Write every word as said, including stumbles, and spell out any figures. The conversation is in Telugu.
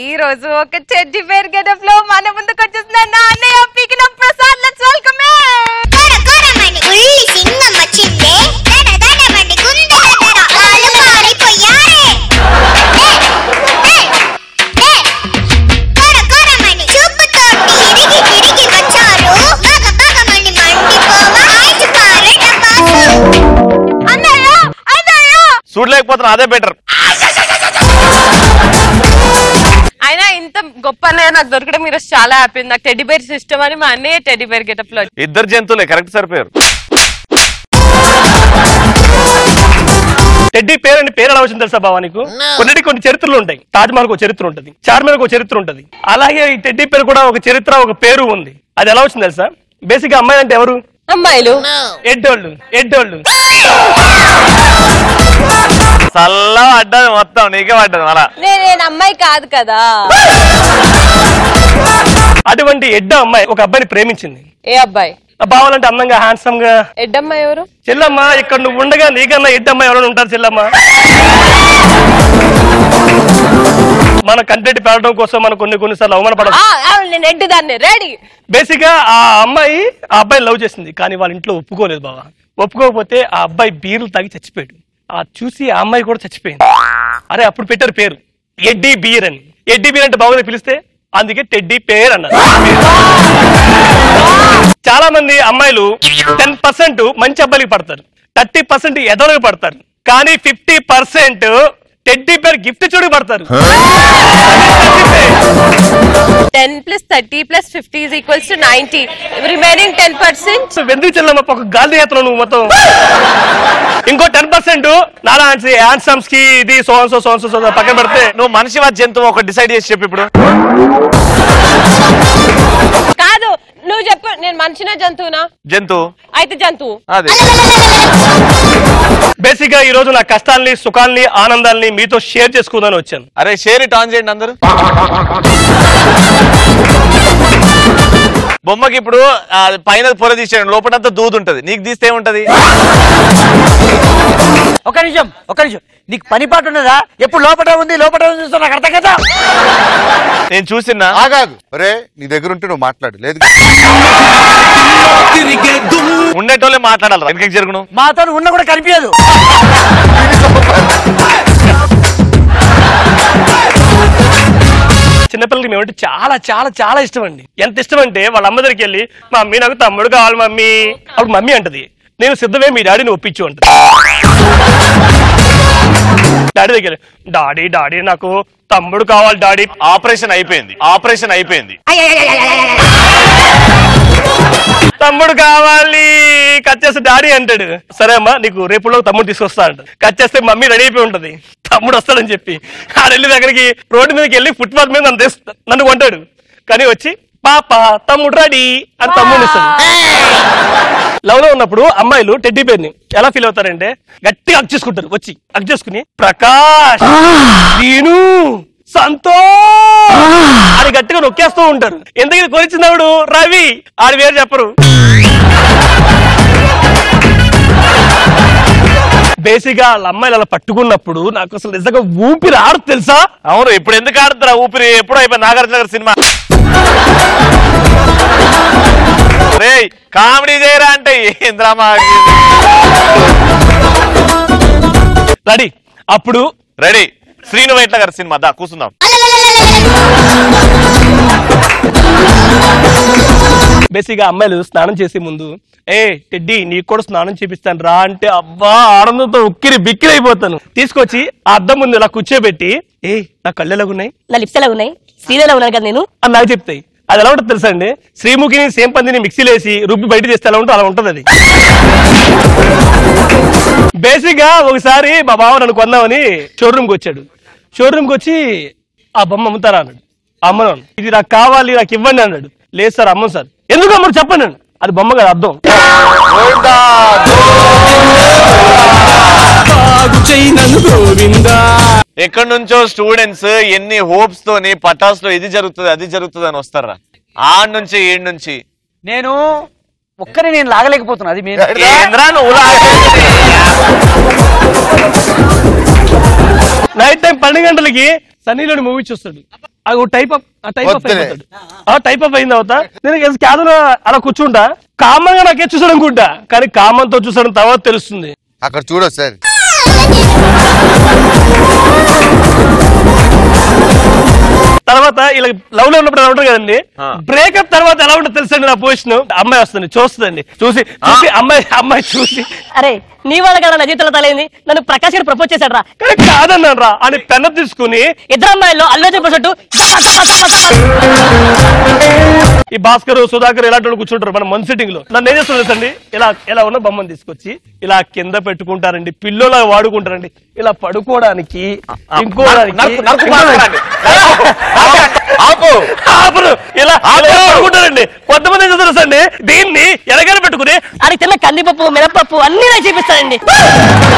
ఈ రోజు ఒక చెడ్డి పేరు గెటప్ లో మన ముందుకు వచ్చేసిన నా అన్నయ్య పీకిన ప్రసాద్. లెట్స్ వెల్కమ్ కోర కోరమని ఉల్లి సింగం వచ్చిందే దడ దడమని గుండెల దడ ఆలు మారిపోయారే కోర కోరమని చూపుతోటి ఇరిగి తిరిగి వచ్చారు బగ బగమని మండిపోవ ఆయిల్ కారెట బాసు. అన్నయ్య అన్నయ్య చూడలేకపోతున్నా, అదే బెటర్. అయినా ఇంత గొప్ప అన్నయ్య నాకు దొరకడం మీరు చాలా హ్యాపీ. నాకు టెడ్డీ బేర్ సిస్టమ్ అని మా అన్నయ్య టెడ్డీ బేర్ గెటప్ లో. ఇద్దరు జంతువులే కరెక్ట్ సరిపోయారు. టెడ్డీ పేరు అని పేరు ఎలా వచ్చింది తెలుసా బావా నీకు? కొన్నిటి కొన్ని చరిత్రలు ఉంటాయి. తాజ్ మహల్ ఒక చరిత్ర ఉంటది, చార్మినార్ ఒక చరిత్ర ఉంటది. అలాగే ఈ టెడ్డీ పేరు కూడా ఒక చరిత్ర, ఒక పేరు ఉంది. అది ఎలా వచ్చింది తెలుసా? బేసిక్ గా అమ్మాయి అంటే ఎవరు? అమ్మాయిలు, ఎడ్డోళ్ళు. ఎడ్డోళ్ళు చల్లా పడ్డది మొత్తం, నీకే పడ్డది. అలా నేను అమ్మాయి కాదు కదా. అటువంటి ఎడ్డ అమ్మాయి ఒక అబ్బాయిని ప్రేమించింది. ఏ అబ్బాయి? బావాలంటే అందంగా హ్యాండ్సమ్ గా. ఎడ్డమ్మాయి ఎవరు? చెల్లమ్మ. ఇక్కడ నువ్వు ఉండగా నీకన్నా ఎడ్డమ్మాయి ఎవరైనా ఉంటారు చెల్లమ్మ? మన కంటెంట్ పెరగడం కోసం మనం కొన్ని కొన్నిసార్లు అవమానపడాలి. నేను ఎడ్డి దాన్ని రెడీ. బేసిక్ గా ఆ అమ్మాయి ఆ అబ్బాయిని లవ్ చేసింది, కానీ వాళ్ళ ఇంట్లో ఒప్పుకోలేదు బావా. ఒప్పుకోకపోతే ఆ అబ్బాయి బీర్లు తాగి చచ్చిపోయాడు. ఆ చూసి ఆ అమ్మాయి కూడా చచ్చిపోయింది. అరే అప్పుడు పెట్టారు పేరు ఎడ్డీ బీర్ అని. ఎడ్డీ బీర్ అంటే బాగుంది పిలిస్తే, అందుకే టెడ్డీ పేర్ అన్నారు. చాలా మంది అమ్మాయిలు టెన్ పర్సెంట్ మంచి అబ్బాయిలకి పడతారు, థర్టీ పర్సెంట్ ఎదవలకు పడతారు, కానీ fifty percent teddy bear gift చూడు పడతారు. Ten plus thirty plus fifty is equals to ninety. Remaining ten percent వెంది చెల్లమ్మ ఒక గాలి యాత్ర నువ్వు మొత్తం. ఇంకో టెన్ పర్సెంట్ నాలా హ్యాండ్సమ్స్ కి ఇది సోన్సో సోన్సో పక్కన పెడితే నువ్వు మనిషి వా జంతువు ఒక డిసైడ్ చేసి చెప్పు ఇప్పుడు. కాదు, నువ్వు చెప్పు. నేను మనిషినా జంతువునా? జంతువు. అయితే జంతువు. అదే బేసిక్ గా ఈ రోజు నా కష్టాల్ని, సుఖాల్ని, ఆనందాల్ని మీతో షేర్ చేసుకుందాని వచ్చాను. అరే షేర్ ఇట్ ఆన్ చేయండి అందరు. బొమ్మకి ఇప్పుడు పైన పొర తీసేయండి, లోపలంతా దూదు ఉంటది, నీకు తీస్తే ఏముంటది? ఒక నిమిషం ఒక నిమిషం నీకు పని పాటు ఉన్నదా? ఎప్పుడు లోపల ఉంది లోపల ఉంది చూస్తా, నాకు అర్థం కదా. నేను చూసినా. ఆగాగు. ఒరే నీ దగ్గర ఉంటే నువ్వు మాట్లాడు, లేదు ఉండేటోళ్ళే మాట్లాడాలి. వెనకకి జరుగును. మాతో ఉన్న కూడా కనిపించదు. చిన్నపిల్లలకి మేమంటే చాలా చాలా చాలా ఇష్టం అండి. ఎంత ఇష్టం అంటే వాళ్ళ అమ్మ దగ్గరికి వెళ్ళి మమ్మీ నాకు తమ్ముడు కావాలి మమ్మీ, అప్పుడు మమ్మీ అంటది నేను సిద్ధమే, మీ డాడీని ఒప్పించు అంటది. డాడీ దగ్గర డాడీ డాడీ నాకు తమ్ముడు కావాలి డాడీ. ఆపరేషన్ అయిపోయింది, ఆపరేషన్ అయిపోయింది. తమ్ముడు కావాలి. కట్ చేస్తే డాడీ అంటాడు సరే అమ్మా నీకు రేపులో తమ్ముడు తీసుకొస్తా అంట. కట్ చేస్తే మమ్మీ రెడీ అయిపోయి ఉంటది, తమ్ముడు వస్తాడని చెప్పి. ఆ వెళ్ళి దగ్గరికి రోడ్డు మీదకి వెళ్ళి ఫుట్పాత్ మీద నన్ను నన్ను కొంటాడు. కానీ వచ్చి పాప తమ్ముడు రెడీ అని తమ్ముడు ఇస్తాడు. లవ్ లో ఉన్నప్పుడు అమ్మాయిలు టెడ్డీ పేరుని ఎలా ఫీల్ అవుతారంటే గట్టిగా అక్ చేసుకుంటారు. వచ్చి అక్ చేసుకుని ప్రకాష్, దీను, సంతోష్ అని గట్టిగా నొక్కేస్తూ ఉంటారు. ఎందుకు కొనిచ్చినప్పుడు రవి ఆడి పేరు చెప్పరు. బేసిక్ గా వాళ్ళ అమ్మాయిలు అలా పట్టుకున్నప్పుడు నాకు అసలు నిజంగా ఊపిరి ఆడు తెలుసా. అవును, ఇప్పుడు ఎందుకు ఆడుతురా ఊపిరి? ఎప్పుడో అయిపోయింది నాగార్జున గారి సినిమా. రే కామెడీ చేయరా అంటే ఏంద్రామా. రెడీ అప్పుడు రెడీ. శ్రీను వైట్ల గారి సినిమా దా కూర్చుందాం. బేసిక్ గా అమ్మాయిలు స్నానం చేసే ముందు ఏ టెడ్డీ నీకు కూడా స్నానం చేపిస్తాను రా అంటే అబ్బా ఆనందంతో ఉక్కిరి బిక్కిరి అయిపోతాను. తీసుకొచ్చి ఆ అద్దం ముందు ఇలా కూర్చోబెట్టి ఏ నా కళ్ళు ఎలా ఉన్నాయి, నా లిప్స్ ఎలా ఉన్నాయి, స్త్రీలు ఎలా ఉన్నారు కదా నేను అని నాకు చెప్తాయి. అది ఎలా ఉంటుంది తెలుసా అండి? శ్రీముఖిని సేమ్ పందిని మిక్సీలో వేసి రుబ్బి బయట చేస్తే ఎలా ఉంటుంది అలా ఉంటుంది అది. బేసిక్ గా ఒకసారి మా బావ నన్ను కొందామని షోరూమ్ కి వచ్చాడు. షోరూమ్ కి వచ్చి ఆ బొమ్మ అమ్ముతారా అన్నాడు. అమ్మను. ఇది నాకు కావాలి నాకు ఇవ్వండి అన్నాడు. లేదు సార్ అమ్మను సార్. ఎందుకు అమ్మడు చెప్పండి. అది బొమ్మ కదా అర్థం. ఎక్కడి నుంచో స్టూడెంట్స్ ఎన్ని హోప్స్ తోని పటాస్ లో ఇది జరుగుతుంది అది జరుగుతుంది అని వస్తారా? ఆడ నుంచి ఏడు నుంచి నేను ఒక్కరి నేను లాగలేకపోతున్నా. అది మీరు నైట్ టైం పన్నెండు గంటలకి సన్నీలోని మూవీ చూస్తాడు. అది టైప్ అప్ టైప్ అప్ వద్దులే. అయిపోతాడు ఆ టైప్ అప్ అయిన తర్వాత నేను క్యాదులో అలా కూర్చుంటా కామన్ గా నాకే చూసాడు అనుకుంటా కానీ కామన్ తో చూసాడు తర్వాత తెలుస్తుంది అక్కడ చూడు సార్ తర్వాత ఇలా లవ్ లో ఉన్నప్పుడు ఎలా ఉంటారు కదండి బ్రేకప్ తర్వాత ఎలా ఉంటుంది తెలుసండి నా పొజిషన్ అమ్మాయి వస్తుంది చూస్తుందండి చూసి చూసి అమ్మాయి అమ్మాయి చూసి అరే నీ వాళ్ళ కదా నా జీవితంలో తలేంది నన్ను ప్రకాష్ గారు ప్రపోజ్ చేశాడు రా కానీ కాదన్నాను రా అని పెన్న తీసుకుని ఇద్దరు అమ్మాయిల్లో అల్లు చెప్పేసట్టు ఈ భాస్కర్ సుధాకర్ ఇలాంటి వాళ్ళు కూర్చుంటారు మన మన్ సిట్టింగ్ లో నన్ను ఏం చేస్తుంది తెలుసండి ఇలా ఇలా ఉన్న బొమ్మను తీసుకొచ్చి ఇలా కింద పెట్టుకుంటారండి పిల్లోలా వాడుకుంటారండి ఇలా పడుకోవడానికి ఇంకోడానికి ఆపరు ఇలా పడుకుంటారండి కొంతమంది ఏం చేస్తారు అండి దీన్ని ఎలాగైనా పెట్టుకుని అది తిన్న కందిపప్పు మినపప్పు అన్ని నాకు చూపిస్తానండి